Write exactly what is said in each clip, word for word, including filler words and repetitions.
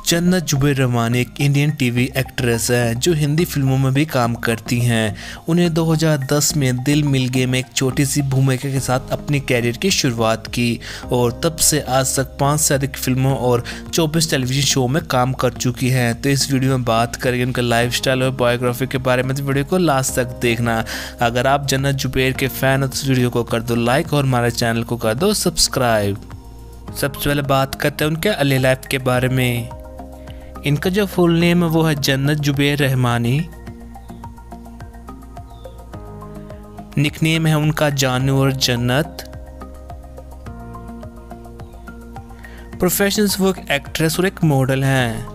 जन्नत जुबैर रहमानी एक Indian TV actress है जो हिंदी फिल्मों में भी काम करती हैं। उन्हें दो हज़ार दस में दिल मिल गए में एक छोटी सी भूमिका के साथ अपनी कैरियर की शुरुआत की और तब से आज तक पाँच से अधिक फिल्मों और चौबीस टेलीविज़न शो में काम कर चुकी हैं। तो इस वीडियो में बात करेंगे उनके लाइफस्टाइल और बायोग्राफी के बारे में, तो वीडियो को लास्ट तक देखना। अगर आप जन्नत जुबैर के फ़ैन हो तो इस वीडियो को कर दो लाइक और हमारे चैनल को कर दो सब्सक्राइब। सबसे पहले बात करते हैं उनके अर्ली लाइफ के बारे में। इनका जो फुल नेम है वो है जन्नत जुबैर रहमानी। निकनेम है उनका जानू और जन्नत। प्रोफेशंस वो एक एक्ट्रेस और एक मॉडल हैं।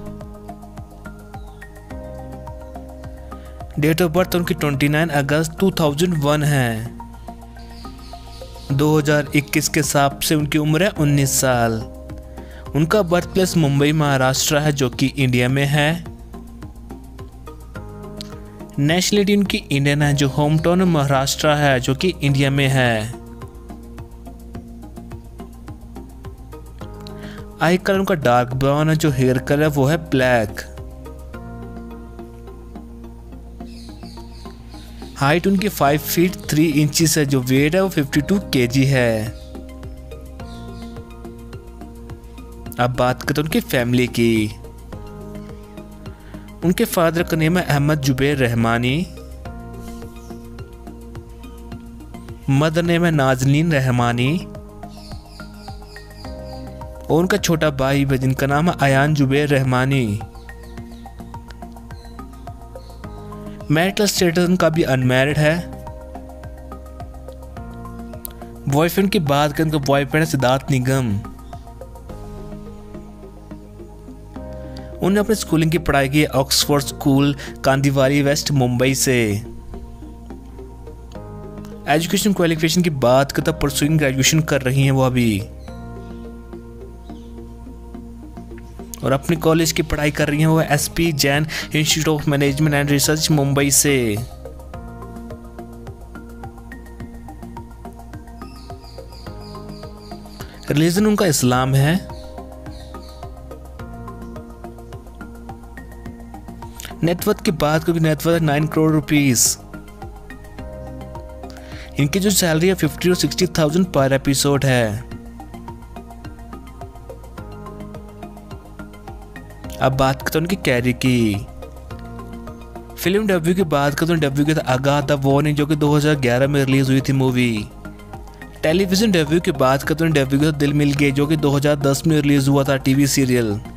डेट ऑफ बर्थ उनकी उनतीस अगस्त दो हज़ार एक है। दो हज़ार इक्कीस के हिसाब से उनकी उम्र है उन्नीस साल। उनका बर्थ प्लेस मुंबई महाराष्ट्र है जो कि इंडिया में है। नेशनलिटी उनकी इंडियन है, जो होम टाउन महाराष्ट्र है जो कि इंडिया में है। आई कलर उनका डार्क ब्राउन है, जो हेयर कलर है वो है ब्लैक। हाइट उनकी फाइव फीट थ्री इंचेस है, जो वेट है वो बावन केजी है। अब बात करते हैं उनकी फैमिली की। उनके फादर का नेम है अहमद जुबैर रहमानी। मदर नेम है नाजनीन रहमानी। और उनका छोटा भाई है जिनका नाम है अयान जुबैर रहमानी। मैरिटल स्टेटस उनका भी अनमैरिड है। बॉयफ्रेंड की बात करें तो बॉयफ्रेंड है सिद्धार्थ निगम। उन्होंने अपनी स्कूलिंग की पढ़ाई की Oxford school Kandivali west Mumbai से। एजुकेशन क्वालिफिकेशन की बात करता परसुइंग ग्रेजुएशन कर रही हैं वो अभी, और अपनी कॉलेज की पढ़ाई कर रही हैं वो S P Jain institute of management and research Mumbai से। रिलीजन उनका इस्लाम है। नेटवर्थ की बात करें, नेटवर्थ नाइन करोड़ रुपीस। इनकी जो सैलरी है फिफ्टी और सिक्सटी थाउजेंड पर एपिसोड है। अब बात करते हैं उनकी कैरियर की। फिल्म डेब्यू की बात करते हैं, डेब्यू की आगाह द वार्निंग जो कि दो हज़ार ग्यारह में रिलीज हुई थी मूवी। टेलीविजन डेब्यू की बात करते हैं, डेब्यू की दिल मिल गए जो कि दो हज़ार दस में रिलीज हुआ था टीवी सीरियल।